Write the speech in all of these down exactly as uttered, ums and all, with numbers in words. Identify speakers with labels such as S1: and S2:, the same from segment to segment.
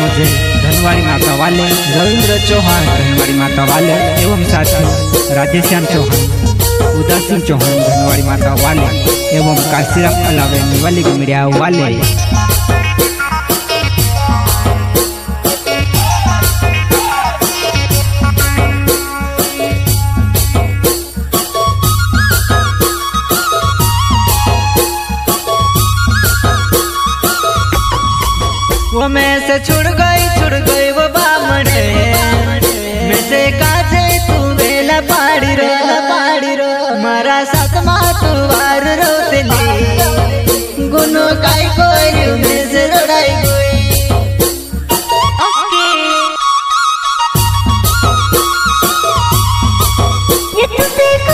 S1: मुझे धनवाड़ी माता वाले, रविंद्र चौहान धनवाड़ी माता वाले एवं साथी राधेश्याम चौहान, उदय सिंह चौहान धनवाड़ी माता वाले एवं काशीराम अलावे निवाली मीडिया वाले।
S2: वो मैं से छुड़ गई छुड़ गई वो बामणे मैं से काजे तू बेला पाड़ी रो पाड़ी रो मारा साथ मा तू वार रोतली गुनो काई कोई मैं से रोड़ाई कोई ये तू देखो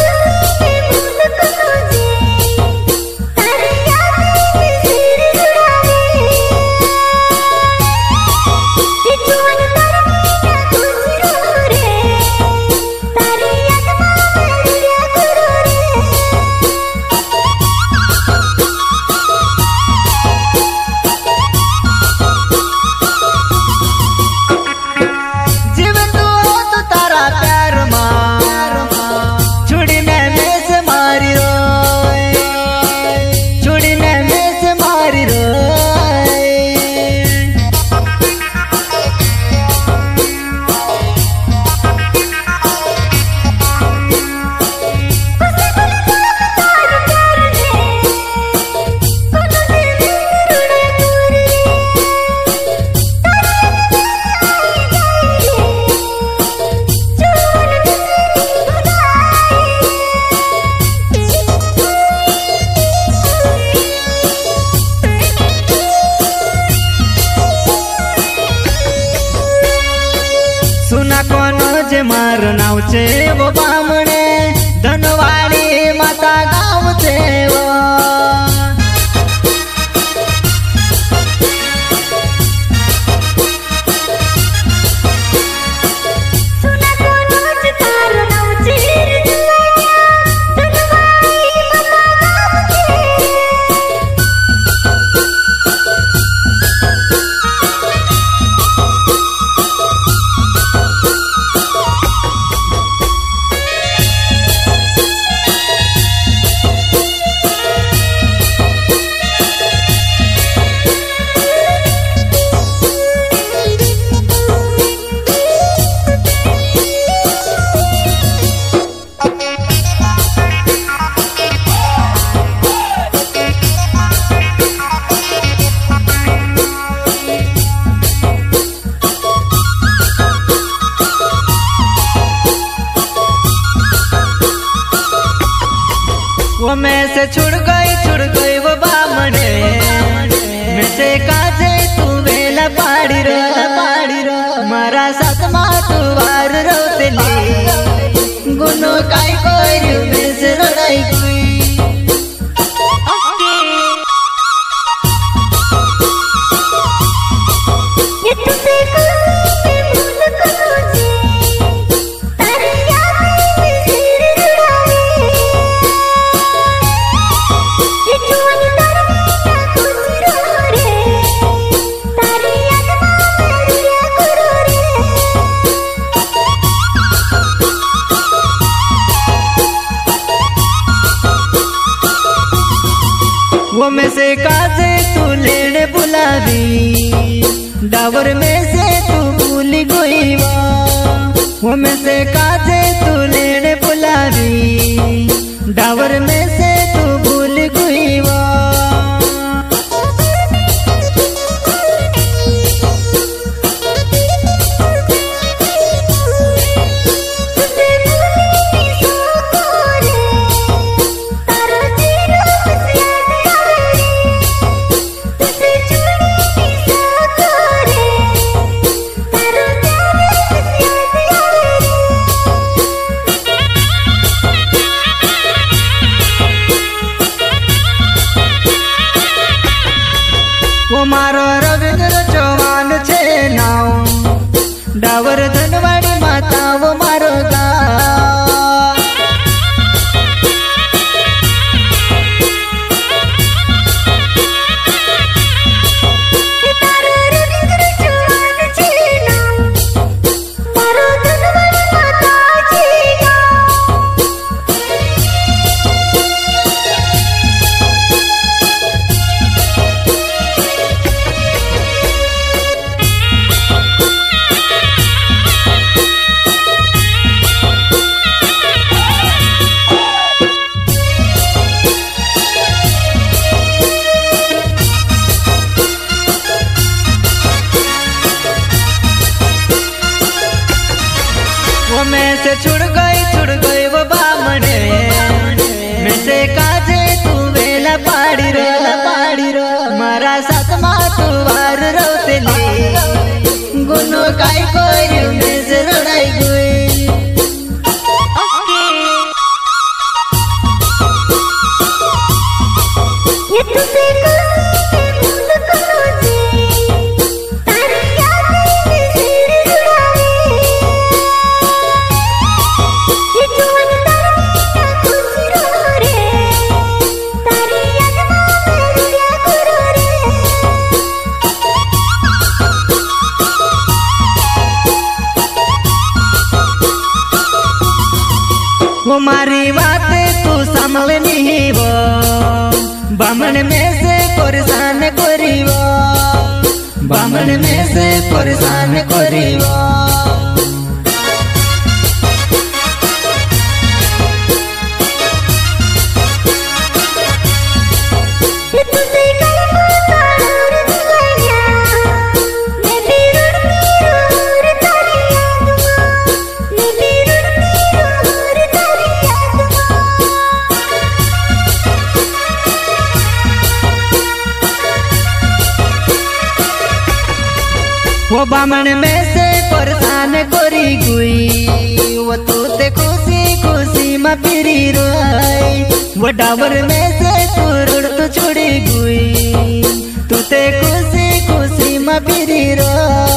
S2: मारो नाव छे वो बामणे धनवाड़ी माता गाँव छे वो वो मैं से छुड़ गई छुड़ गई वो बामणे मैं से काजे तू बेला पाड़ी रो पाड़ी रो मारा साथ मा तू वार रोतली गुनो काई कोई मैं से रोड़ाई कोई ये तू देखो वो में से काजे तू लेने बुलावी डावर में से तू भूली गई वो में से काजे तू लेने बुलावी डावर में से तू भूल गई वो मारो रविंद्र चौहान छे नाव डावर धनवाड़ी माता वो मारो गाँव रविंद्र चौहान से छुड़ गई छुड़ गई वो बामने में से काजे तू वेला पाड़ी रो पाड़ी रो मारा साथ मा तू वार रोतेली गुनो काय कोई में से रोड़ाई गई
S3: ये तुझे
S2: वो मारी बात तू संभल नहीं वो बामन में से परेशान करी वो बामन में से परेशान करी वो वो बामन में से परेशान करी गुई वो तू ते खुशी खुशी में फिरी रोई वो डाबर में से तू रुड़ तो छोड़ी गुई तू ते खुशी खुशी में फिरी रोई।